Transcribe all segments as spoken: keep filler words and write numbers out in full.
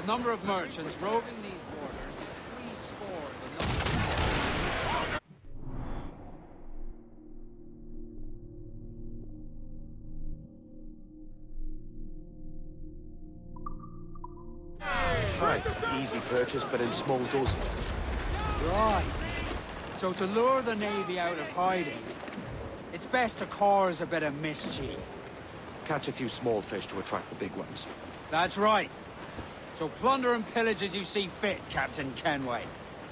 number of merchants roving these waters is three score. The Right, easy purchase, but in small doses. Right. So to lure the Navy out of hiding, it's best to cause a bit of mischief. Catch a few small fish to attract the big ones. That's right. So plunder and pillage as you see fit, Captain Kenway.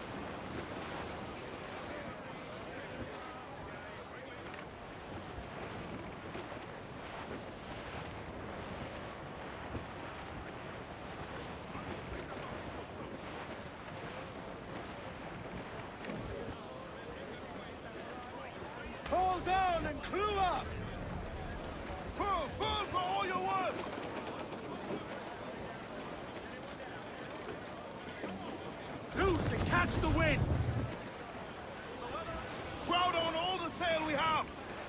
Fall down and clue up! Full, full for all your work! Loose and catch the wind! Crowd on all the sail we have!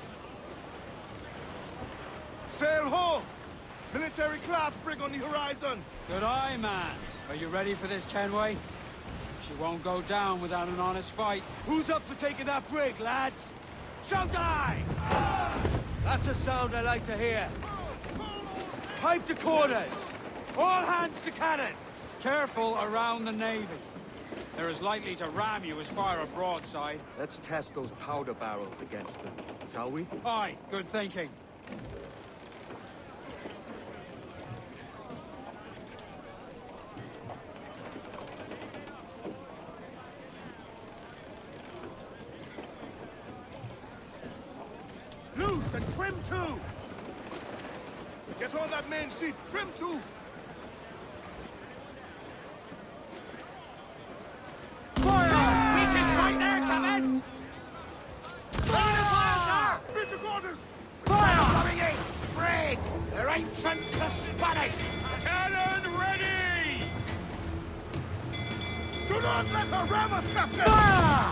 Sail ho! Military class brig on the horizon! Good eye, man. Are you ready for this, Kenway? She won't go down without an honest fight. Who's up for taking that brig, lads? Shout aye! That's a sound I like to hear. Pipe to quarters! All hands to cannons! Careful around the Navy. They're as likely to ram you as fire a broadside. Let's test those powder barrels against them, shall we? Aye, good thinking. Loose and trim too! Get on that main sheet, trim too! Fire! Weakest right there, Captain! Fire, fire, sir! Bit of quarters! Fire! Coming in! Brig! Their ancients are Spanish! Cannon ready! Do not let her ram us, Captain! Fire!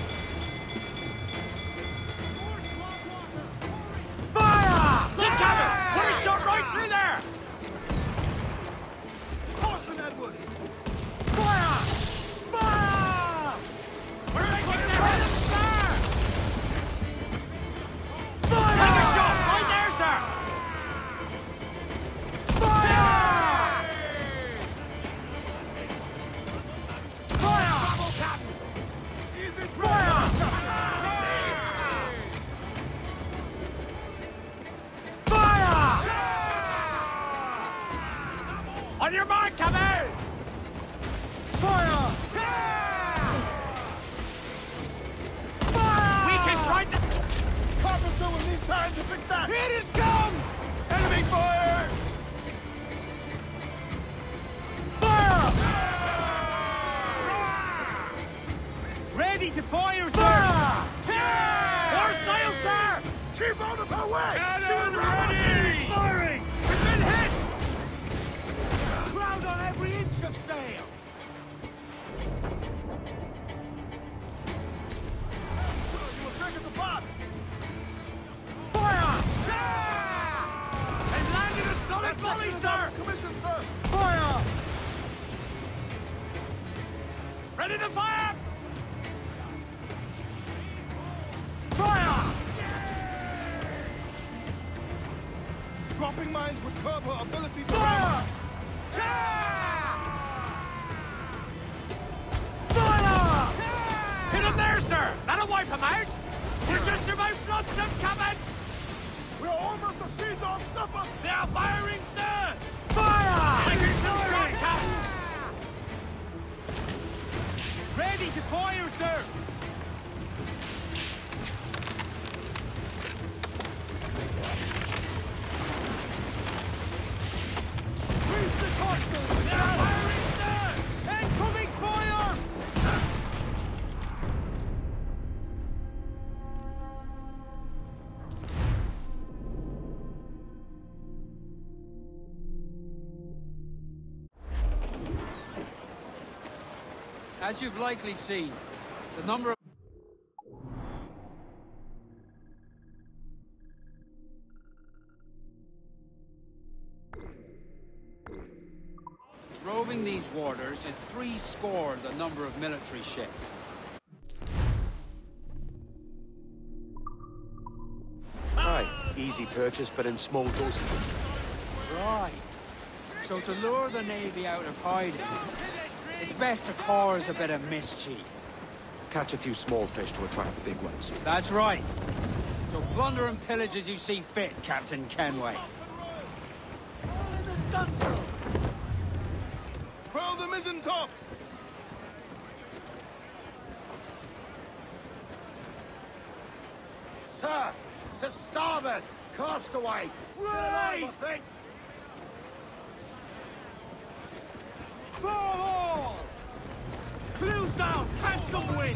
Good cover! Put a shot right through there! Caution, Edward! Fire! Fire! We're making their head sir! Fire! Take a shot right there, sir! Fire! Fire! Bravo, Captain! Easy, fire! On your mark, come out! Fire! Fire! Weakest right now! Carpenter will need time to fix that! Here it comes! Enemy fire! Fire! Ready to fire, sir! Fire! Yeah! More sail, sir! Keep out of her way! Cannon ready! Firing! We've been hit! Crowd on every inch of sail! You will break us apart! Fire! Yeah! They've landed a solid volley, sir! Commission, sir! Fire! Ready to fire! Fire! Dropping mines would curb her ability to fire! Yeah! Fire! Yeah! Hit him there, sir! That'll wipe him out! We're just about floods them coming! We're almost a sea dog supper! They are firing, sir! Fire! Make yourself shot, Captain! Ready to fire, sir! As you've likely seen, the number of roving these waters is three score the number of military ships. Aye, easy purchase, but in small doses. Right. So to lure the Navy out of hiding, it's best to cause a bit of mischief. Catch a few small fish to attract the big ones. That's right. So plunder and pillage as you see fit, Captain Kenway. All in the stunsail! Furl the mizzen tops! Sir, to starboard! Castaway! Race! Fall all! Clues down! Catch some wind!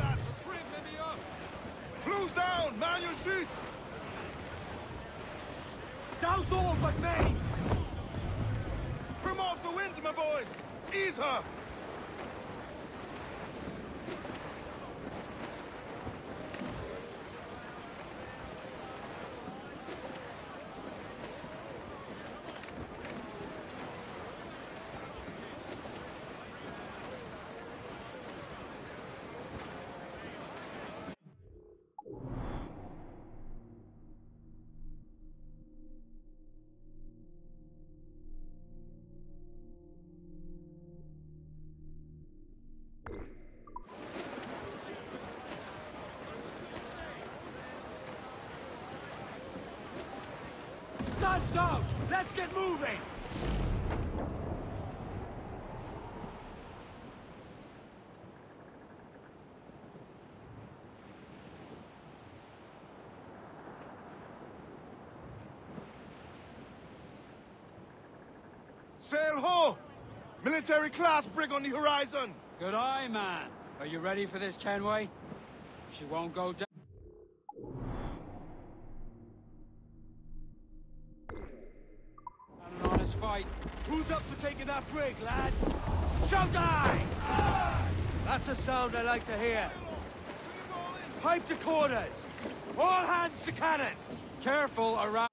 Clues down! Man your sheets! Douse all but mains! Trim off the wind, my boys! Ease her! Sun's out! Let's get moving! Sail ho! Military class brig on the horizon! Good eye, man. Are you ready for this, Kenway? She won't go down. An honest fight. Who's up for taking that brig, lads? Showtime! That's a sound I like to hear. Pipe to quarters! All hands to cannons! Careful around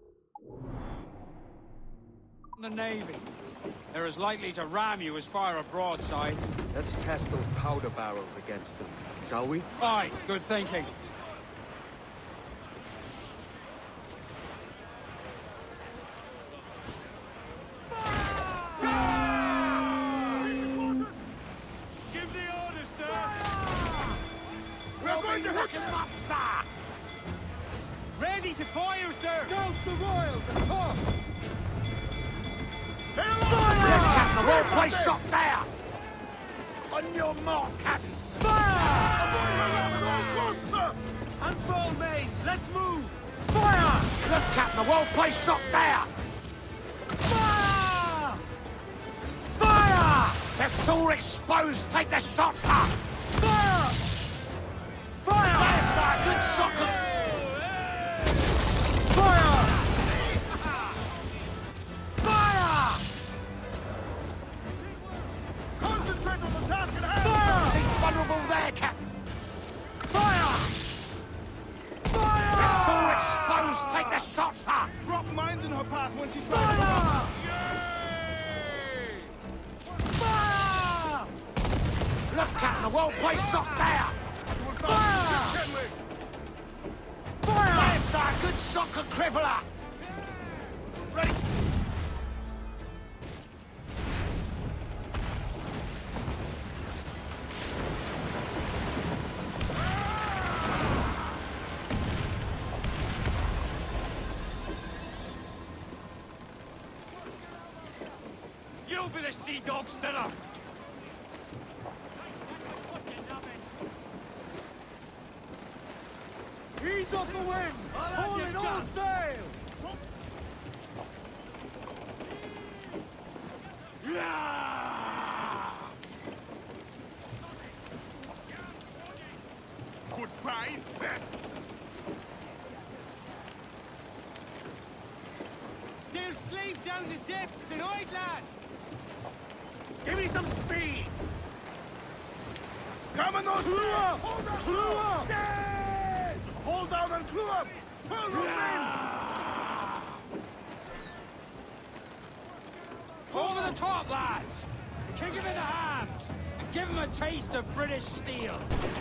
the Navy. They're as likely to ram you as fire a broadside. Let's test those powder barrels against them, shall we? Aye, good thinking. Give the orders, sir! We're going to hook him up, sir! Ready to fire, sir! Douse the royals and tops! Fire! Captain, the whole place shot there! On your mark, Captain! Fire! Close, sir! Unfold mains, let's move! Fire! Look, Captain, the whole place shot there! Fire! Fire! They're still exposed! Take the shot, sir! Fire! Fire! There, sir! Good shot! Good... Fire! Fire! Concentrate on the task at hand! Fire! He's vulnerable there, Captain! Fire! They're Fire! still exposed! Take the shot, sir! Drop mines in her path when she tries to run. Fire! Look, Captain, the whole place shot there! Fire! Fire! There, sir! Good shot, good crippler! Ready! You'll be the sea dog's dinner! Ease off the wind! Hold it all sail! Yeah! Goodbye, best! They'll sleep down the depths tonight, lads! Give me some speed! Come on, those clue up! Hold up! Clue up! Yeah! Hold down and clue up! Furl those Over the top, lads! Kick him in the hams! And give him a taste of British steel!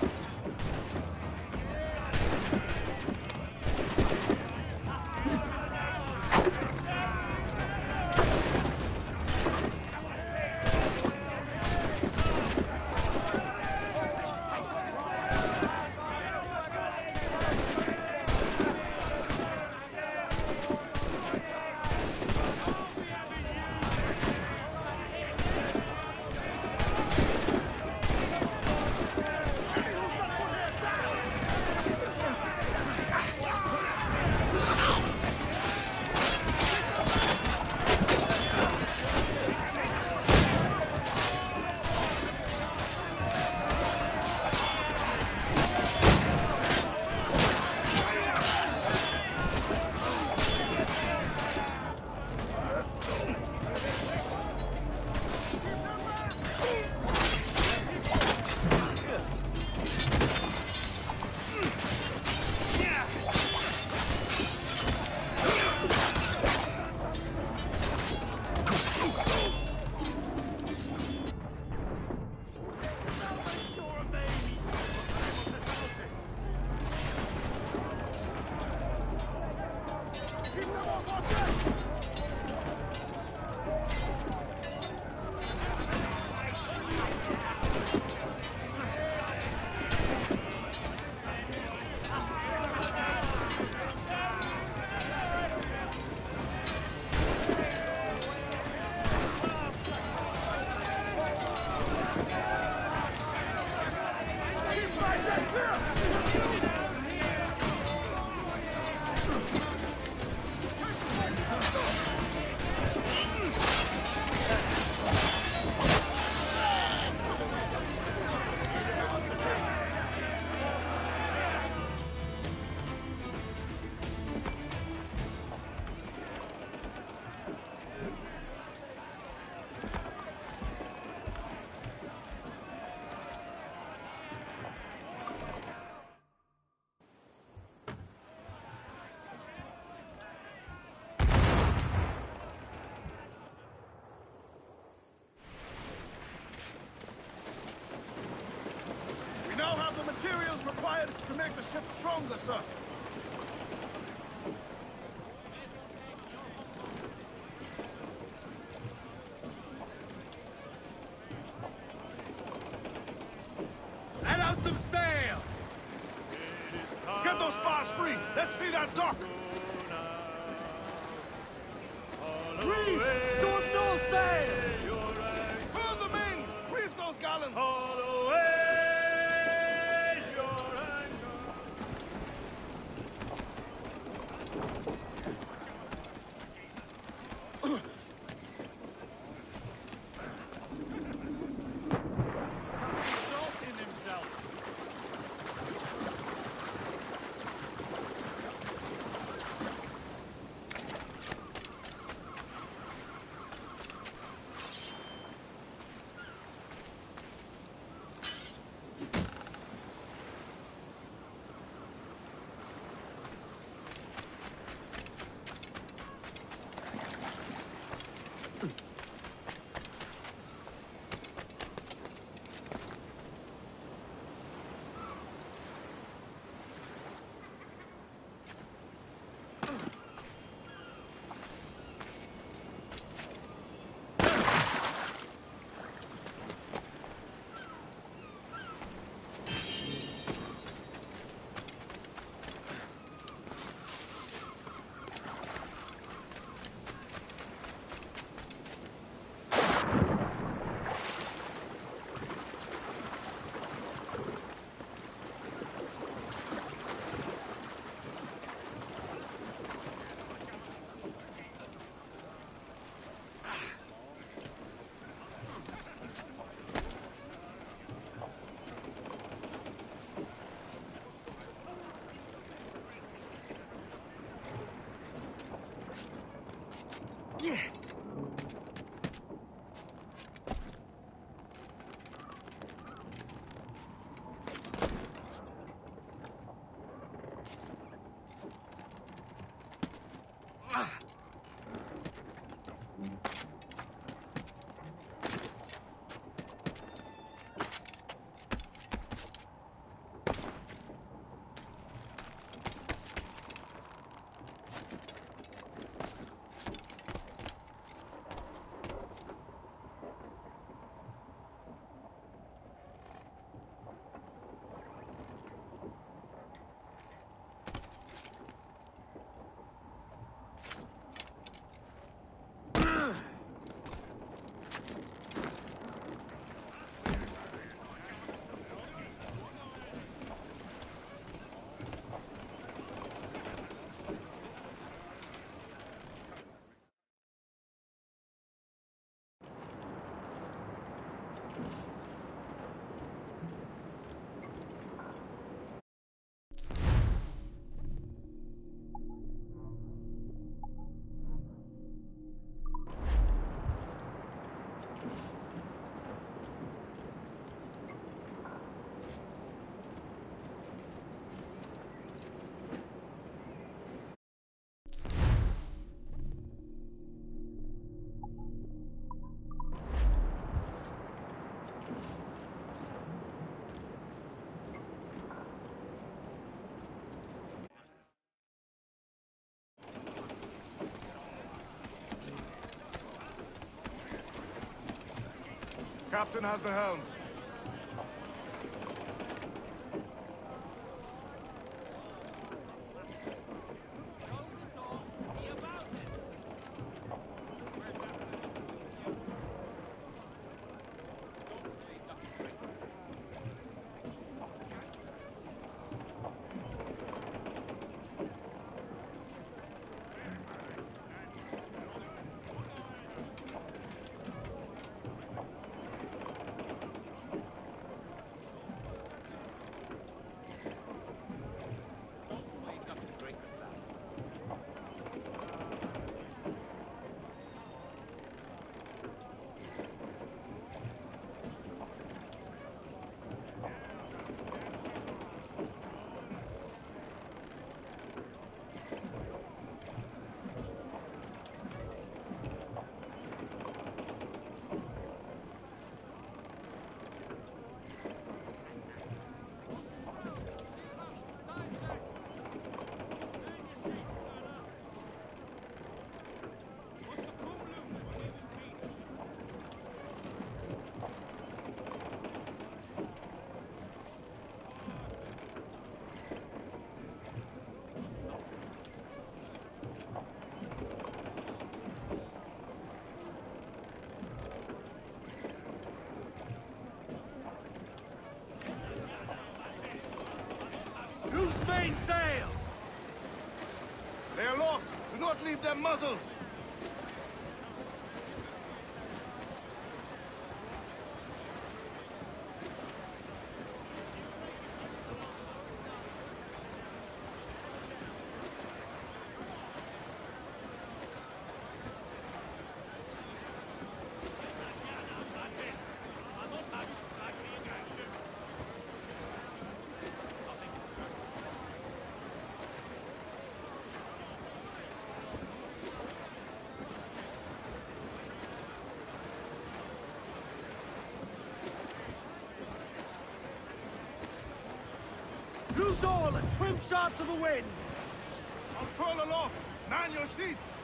Materials required to make the ship stronger, sir. Let out some sail! Get those spars free! Let's see that dock! Reef! Short north sail! Furl the mains! Reef those gallants! Captain has the helm. Loose main sails! They are locked! Do not leave them muzzled! Loose all and trim sharp to the wind! I'll furl aloft! Man your sheets!